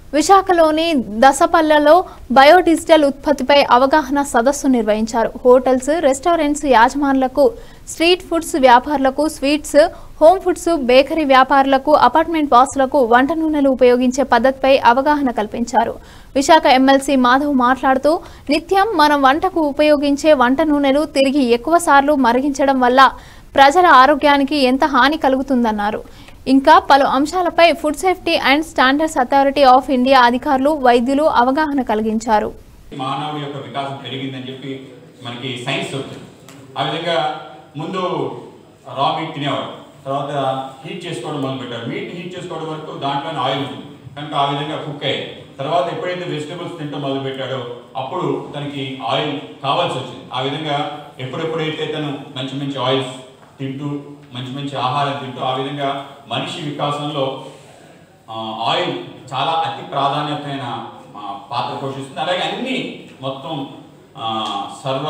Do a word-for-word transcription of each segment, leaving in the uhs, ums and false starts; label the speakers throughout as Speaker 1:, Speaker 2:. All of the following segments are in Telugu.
Speaker 1: విశాఖలోని దసపల్లలో బయోడిజిటల్ ఉత్పత్తిపై అవగాహన సదస్సు నిర్వహించారు. హోటల్స్, రెస్టారెంట్స్ యాజమానులకు, స్ట్రీట్ ఫుడ్స్ వ్యాపారులకు, స్వీట్స్, హోమ్ ఫుడ్స్, బేకరీ వ్యాపారులకు, అపార్ట్మెంట్ వాసులకు వంట నూనెలు ఉపయోగించే పద్ధతిపై అవగాహన కల్పించారు. విశాఖ ఎమ్మెల్సీ మాధవ్ మాట్లాడుతూ, నిత్యం మనం వంటకు ఉపయోగించే వంట నూనెలు తిరిగి ఎక్కువ సార్లు మరిగించడం వల్ల ప్రజల ఆరోగ్యానికి ఎంత హాని కలుగుతుందన్నారు. ఇంకా పలు అంశాలపై food safety and standards authority of India అధికారులు, వైద్యులు అవగాహన కలిగించారు.
Speaker 2: మానవుడి యొక్క వికాసం పెరిగిందని చెప్పి మనకి సైన్స్ చెప్తుంది. ఆ విధంగా ముందు రా మీట్ తినేవాడు, తర్వాత హీట్ చేసుకోవడం మొదలుపెట్టారు. మీట్ హీట్ చేసుకోవడం వరకు దాంట్లోనే ఆయిల్ ఉంటుంది కనుక ఆ విధంగా కుక్ అయ్యాయి. తర్వాత ఎప్పుడైతే వెజిటబుల్స్ తింటూ మొదలుపెట్టాడో అప్పుడు తనకి ఆయిల్ కావాల్సి వచ్చింది. ఆ విధంగా ఎప్పుడెప్పుడైతే తను మంచి మంచి ఆయిల్స్ తింటూ మంచి మంచి ఆహారం తింటూ ఆ విధంగా మనిషి వికాసంలో ఆయిల్ చాలా అతి ప్రాధాన్యతమైన పాత్ర పోషిస్తుంది. అలాగే అన్ని మొత్తం సర్వ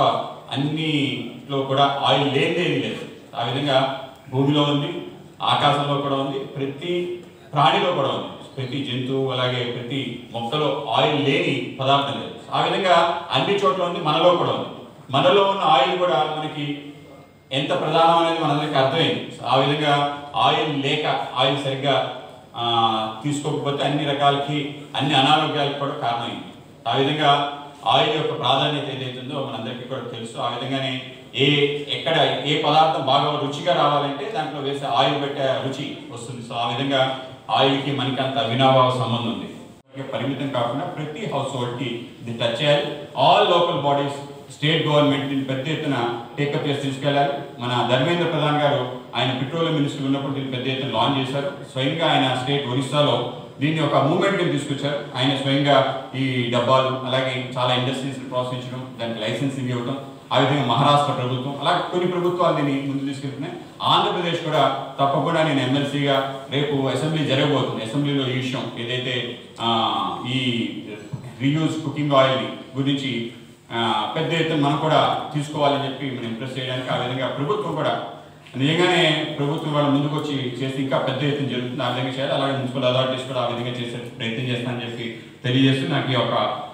Speaker 2: అన్నిలో కూడా ఆయిల్ లేనిదేది లేదు. ఆ విధంగా భూమిలో ఉంది, ఆకాశంలో కూడా ఉంది, ప్రతి ప్రాణిలో కూడా ఉంది, ప్రతి జంతువు అలాగే ప్రతి మొక్కలో ఆయిల్ లేని పదార్థం లేదు. ఆ విధంగా అన్ని చోట్ల ఉంది, మనలో కూడా ఉంది. మనలో ఉన్న ఆయిల్ కూడా మనకి ఎంత ప్రధానం అనేది మనందరికీ అర్థమైంది. ఆ విధంగా ఆయిల్ లేక, ఆయిల్ సరిగ్గా తీసుకోకపోతే అన్ని రకాలకి అన్ని అనారోగ్యాలకు కూడా కారణమైంది. ఆ విధంగా ఆయిల్ యొక్క ప్రాధాన్యత ఏదైతుందో మనందరికీ కూడా తెలుసు. ఆ విధంగానే ఏ ఎక్కడ ఏ పదార్థం బాగా రుచిగా రావాలంటే దాంట్లో వేసే ఆయిల్ పెట్టే రుచి వస్తుంది. సో ఆ విధంగా ఆయిల్కి మనకి అంత అవినాభావ సంబంధం ఉంది. పరిమితం కాకుండా ప్రతి హౌస్ హోల్డ్కి ఇది టచ్ చేయాలి. All local bodies, state government పెద్ద ఎత్తున టేకప్ చేసి తీసుకెళ్లారు. మన ధర్మేంద్ర ప్రధాన్ గారు ఆయన పెట్రోలియం మినిస్టర్ ఉన్నప్పుడు దీన్ని పెద్ద ఎత్తున లాంచ్ చేశారు. స్వయంగా ఆయన స్టేట్ ఒరిస్సాలో దీన్ని ఒక మూవ్మెంట్ కింద తీసుకొచ్చారు. ఆయన స్వయంగా ఈ డబ్బాలు అలాగే చాలా ఇండస్ట్రీస్ ప్రోత్సహించడం, దానికి లైసెన్సింగ్ ఇవ్వడం, ఆ విధంగా మహారాష్ట్ర ప్రభుత్వం అలాగే కొన్ని ప్రభుత్వాలు దీన్ని ముందు తీసుకెళ్తున్నాయి. ఆంధ్రప్రదేశ్ కూడా తప్పకుండా నేను ఎమ్మెల్సీగా రేపు అసెంబ్లీ జరగబోతుంది. అసెంబ్లీలో ఈ విషయం ఏదైతే ఈ రీయూజ్ కుకింగ్ ఆయిల్ గురించి పెద్ద ఎత్తున మనం కూడా తీసుకోవాలని చెప్పి మనం ఇంప్రెస్ చేయడానికి ఆ విధంగా ప్రభుత్వం కూడా నిజంగానే ప్రభుత్వం వాళ్ళ ముందుకు వచ్చి చేసి ఇంకా పెద్ద ఎత్తున జరుగుతుంది. ఆ విధంగా చేయాలి. అలాగే మున్సిపల్ అథారిటీస్ కూడా ఆ విధంగా చేసే ప్రయత్నం చేస్తానని చెప్పి తెలియజేస్తూ నాకు ఈ యొక్క